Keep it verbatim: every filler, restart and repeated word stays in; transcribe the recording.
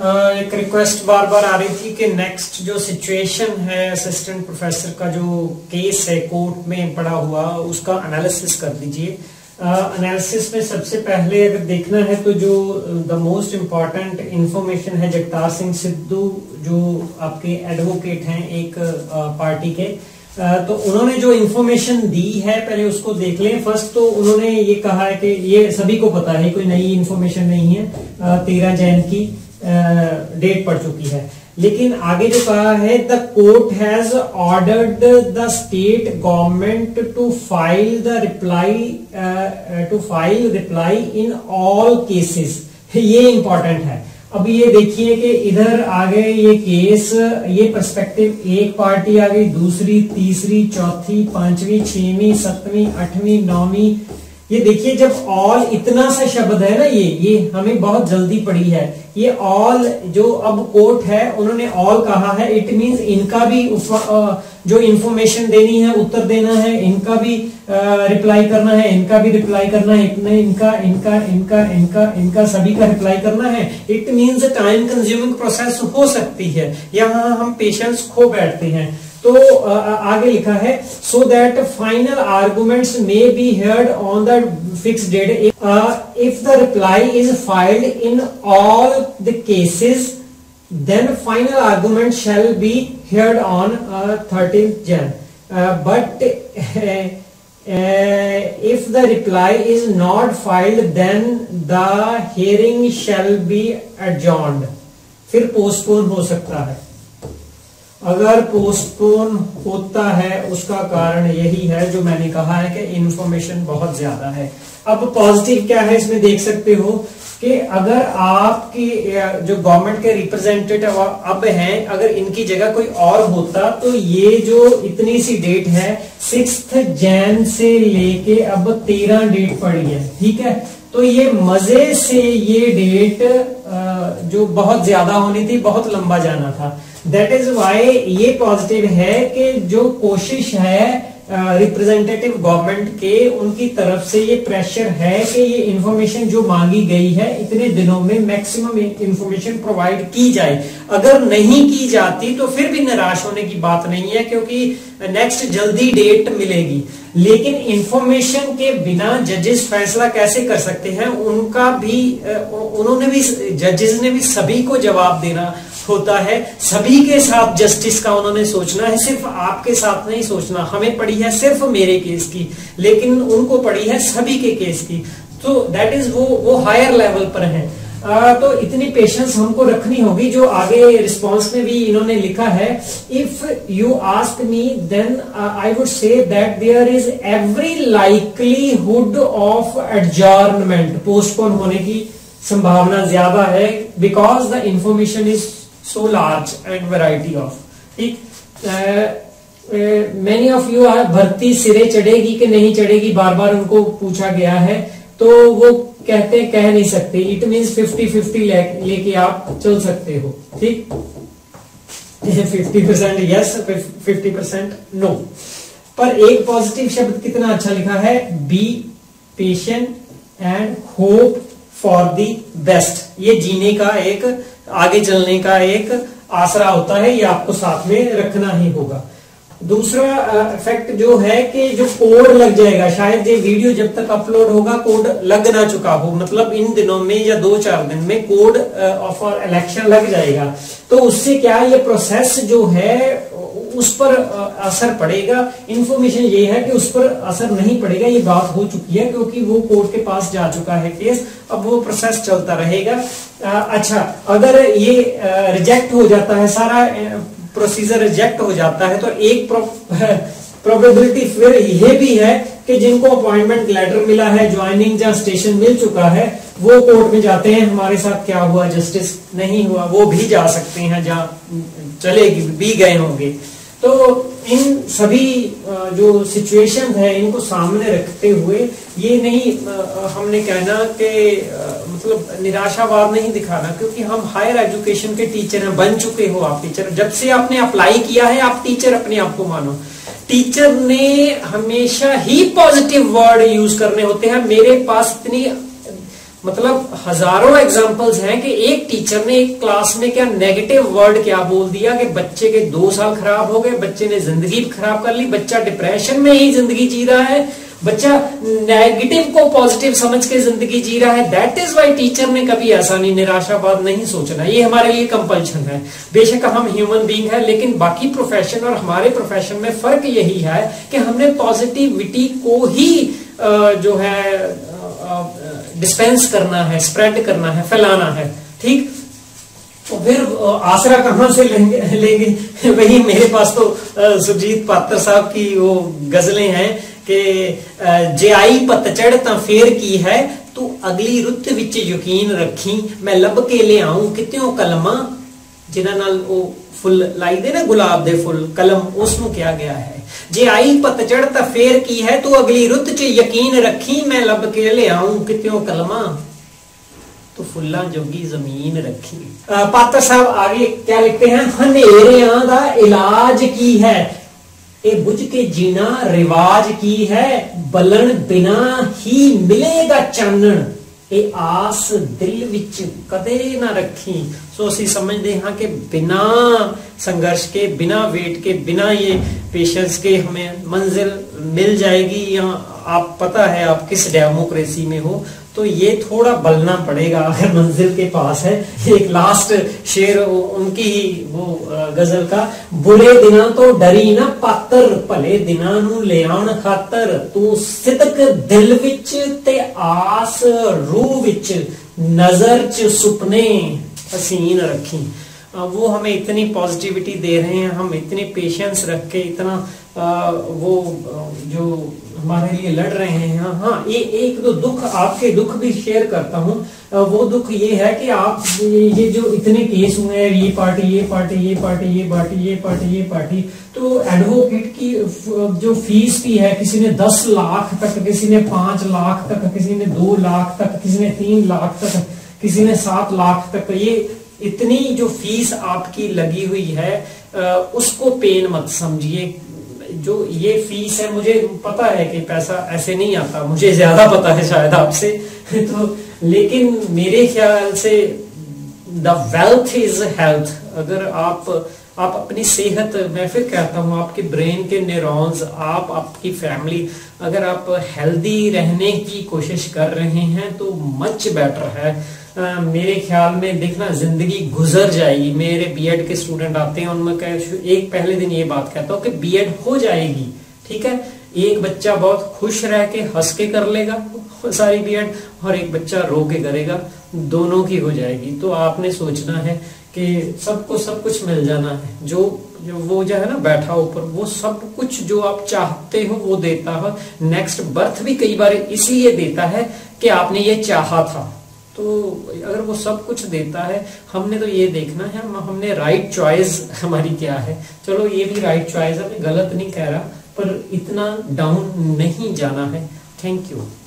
एक रिक्वेस्ट बार बार आ रही थी कि नेक्स्ट जो सिचुएशन है असिस्टेंट प्रोफेसर का जो केस है कोर्ट में पड़ा हुआ उसका एनालिसिस कर दीजिए। एनालिसिस में सबसे पहले अगर देखना है तो जो द मोस्ट इम्पॉर्टेंट इंफॉर्मेशन है, जगतार सिंह सिद्धू जो आपके एडवोकेट हैं एक पार्टी के, तो उन्होंने जो इंफॉर्मेशन दी है पहले उसको देख लें। फर्स्ट तो उन्होंने ये कहा है कि ये सभी को पता है, कोई नई इंफॉर्मेशन नहीं है, तेरह जैन की डेट पड़ चुकी है। लेकिन आगे जो कहा है, the court has ordered the state government to file the reply to file reply in all cases. ये इंपॉर्टेंट है। अब ये देखिए कि इधर आ गए ये केस, ये पर्सपेक्टिव, एक पार्टी आ गई, दूसरी, तीसरी, चौथी, पांचवी, छठवीं, सातवीं, आठवीं, नौवीं। ये देखिए जब ऑल इतना सा शब्द है ना, ये ये हमें बहुत जल्दी पड़ी है। ये ऑल जो अब कोर्ट है उन्होंने ऑल कहा है, इट मींस इनका भी जो इंफॉर्मेशन देनी है, उत्तर देना है, इनका भी रिप्लाई करना है, इनका भी रिप्लाई करना है, इतने इनका इनका इनका इनका इनका सभी का रिप्लाई करना है। It means time consuming process हो सकती है, यहाँ हम पेशेंस खो बैठते हैं। तो आगे लिखा है, so that final arguments may be heard on the fix date if the reply is filed in all the cases, then final argument shall be heard on uh, thirteenth Jan. Uh, but uh, uh, if the reply is not filed, then the hearing shall be adjourned. फिर postpone हो सकता है। अगर postpone होता है उसका कारण यही है जो मैंने कहा है कि इंफॉर्मेशन बहुत ज्यादा है। अब पॉजिटिव क्या है इसमें देख सकते हो कि अगर आपकी जो गवर्नमेंट के रिप्रेजेंटेटिव अब हैं, अगर इनकी जगह कोई और होता तो ये जो इतनी सी डेट है सिक्स्थ जैन से लेके अब तेरह डेट पड़ी है, ठीक है। तो ये मजे से ये डेट जो बहुत ज्यादा होनी थी, बहुत लंबा जाना था। दैट इज वाई ये पॉजिटिव है कि जो कोशिश है रिप्रेजेंटेटिव गवर्नमेंट के उनकी तरफ से ये प्रेशर है कि ये इंफॉर्मेशन जो मांगी गई है इतने दिनों में मैक्सिमम इंफॉर्मेशन प्रोवाइड की जाए। अगर नहीं की जाती तो फिर भी निराश होने की बात नहीं है, क्योंकि नेक्स्ट जल्दी डेट मिलेगी। लेकिन इंफॉर्मेशन के बिना जजेस फैसला कैसे कर सकते हैं, उनका भी उन्होंने भी जजेस ने भी सभी को जवाब देना होता है, सभी के साथ जस्टिस का उन्होंने सोचना है, सिर्फ आपके साथ नहीं सोचना। हमें पड़ी है सिर्फ मेरे केस की, लेकिन उनको पड़ी है सभी के केस की। तो दैट इज वो वो हायर लेवल पर है। आ, तो इतनी पेशेंस हमको रखनी होगी। जो आगे रिस्पॉन्स में भी इन्होंने लिखा है, if you ask me then I would say that there is every likelihood of adjournment, postpone होने की संभावना ज्यादा है, because the information is so large and variety of, ठीक। many of you are भर्ती सिरे चढ़ेगी कि नहीं चढ़ेगी बार बार उनको पूछा गया है, तो वो कहते कह नहीं सकते। इट मीन्स फिफ्टी फिफ्टी लेके आप चल सकते हो, ठीक। Fifty percent yes, fifty percent no. पर एक पॉजिटिव शब्द कितना अच्छा लिखा है, be patient and hope for the best. ये जीने का एक, आगे चलने का एक आसरा होता है, ये आपको साथ में रखना ही होगा। दूसरा इफेक्ट जो है कि जो कोड लग जाएगा, शायद ये वीडियो जब तक अपलोड होगा कोड लग ना चुका हो, मतलब इन दिनों में या दो चार दिन में कोड फॉर इलेक्शन लग जाएगा। तो उससे क्या ये प्रोसेस जो है उस पर असर पड़ेगा। इंफॉर्मेशन ये है कि उस पर असर नहीं पड़ेगा, ये बात हो चुकी है, क्योंकि वो कोर्ट के पास जा चुका है केस, अब वो प्रोसेस चलता रहेगा। अच्छा, अगर ये रिजेक्ट हो जाता है, सारा प्रोसीजर रिजेक्ट हो जाता है, तो एक प्रोबेबिलिटी फिर ये भी है कि जिनको अपॉइंटमेंट लेटर मिला है, ज्वाइनिंग या स्टेशन मिल चुका है, वो कोर्ट में जाते हैं, हमारे साथ क्या हुआ, जस्टिस नहीं हुआ, वो भी जा सकते हैं, जहां चलेगी भी गए होंगे। तो इन सभी जो सिचुएशन है इनको सामने रखते हुए ये नहीं हमने कहना कि मतलब निराशावाद नहीं दिखाना, क्योंकि हम हायर एजुकेशन के टीचर हैं, बन चुके हो आप टीचर। जब से आपने अप्लाई किया है आप टीचर अपने आप को मानो। टीचर ने हमेशा ही पॉजिटिव वर्ड यूज करने होते हैं। मेरे पास इतनी मतलब हजारों एग्जाम्पल्स हैं कि एक टीचर ने एक क्लास में क्या नेगेटिव वर्ड क्या बोल दिया कि बच्चे के दो साल खराब हो गए, बच्चे ने जिंदगी खराब कर ली, बच्चा डिप्रेशन में ही जिंदगी जी रहा है, बच्चा नेगेटिव को पॉजिटिव समझ के जिंदगी जी रहा है। दैट इज वाई टीचर ने कभी ऐसा नहीं निराशावाद नहीं सोचना, ये हमारे लिए कंपल्शन है। बेशक हम ह्यूमन बीइंग है, लेकिन बाकी प्रोफेशन और हमारे प्रोफेशन में फर्क यही है कि हमने पॉजिटिविटी को ही जो है डिस्पेंस करना है, स्प्रेड करना है, फैलाना है। ठीक, तो फिर आसरा कहां से लेंगे लेंगे वही मेरे पास तो सुरजीत पात्र साहब की वो गजलें हैं कि जे आई पतझड़ ता फेर की है, तू अगली रुत विच यकीन रखी, मैं लब के ले आऊं कित्यों कलमा, जिन्हां नाल वो फुल लाई दे ना गुलाब दे फुल, कलम उसनू क्या गया है। जे आई पतझड़ ता फेर की है, तू अगली रुत च यकीन रखी, मैं लब के ले आऊं कित्यों कलमा, तो फुल्ला जोगी जमीन रखी। पात्र साहब आगे क्या लिखते हैं, हनेरियां दा इलाज की है, ए बुझ के जीना रिवाज की है, बलन बिना ही मिलेगा चानन, ए आस दिल विच कदे ना रखी। सो असी समझते हाँ कि बिना संघर्ष के, बिना वेट के, बिना ये पेशेंस के हमें मंजिल मिल जाएगी। या आप पता है आप किस डेमोक्रेसी में हो, तो ये थोड़ा बलना पड़ेगा अगर मंजिल के पास है। एक लास्ट शेर उनकी ही वो गजल का, बुरे दिना तो डरी ना पातर, भले दिना नू ले आउण खातर, तू सिदक दिल विच ते आस रूह विच, नजर च सुपने हसीन रखी। वो हमें इतनी पॉजिटिविटी दे रहे हैं, हम इतनी पेशेंस रख के इतना आ, वो जो हमारे लिए लड़ रहे हैं। हाँ, ये एक दो दुख, आपके दुख भी शेयर करता हूँ। वो दुख ये है कि आप ये जो इतने केस हुए हैं, ये पार्टी ये पार्टी ये पार्टी ये पार्टी ये पार्टी ये पार्टी, तो एडवोकेट की जो फीस भी है, किसी ने दस लाख तक, किसी ने पांच लाख तक, किसी ने दो लाख तक, किसी ने तीन लाख तक, किसी ने सात लाख तक, ये इतनी जो फीस आपकी लगी हुई है उसको पेन मत समझिए। जो ये फीस है, मुझे पता है कि पैसा ऐसे नहीं आता, मुझे ज्यादा पता है शायद आपसे तो, लेकिन मेरे ख्याल से द वेल्थ इज हेल्थ। अगर आप आप अपनी सेहत, मैं फिर कहता हूँ, आपके ब्रेन के न्यूरॉन्स, आप आपकी फैमिली, अगर आप हेल्दी रहने की कोशिश कर रहे हैं तो मच बेटर है। आ, मेरे ख्याल में देखना जिंदगी गुजर जाएगी। मेरे बीएड के स्टूडेंट आते हैं, उनमें कह एक पहले दिन ये बात कहता हूँ कि बीएड हो जाएगी, ठीक है। एक बच्चा बहुत खुश रह के हंस के कर लेगा सारी बीएड, और एक बच्चा रो के करेगा, दोनों की हो जाएगी। तो आपने सोचना है कि सबको सब कुछ मिल जाना है। जो जो वो जो है ना बैठा ऊपर, वो सब कुछ जो आप चाहते हो वो देता है। नेक्स्ट बर्थ भी कई बार इसलिए देता है कि आपने ये चाहा था। तो अगर वो सब कुछ देता है, हमने तो ये देखना है हम, हमने राइट चॉइस हमारी क्या है। चलो ये भी राइट चॉइस है, मैं गलत नहीं कह रहा, पर इतना डाउन नहीं जाना है। Thank you.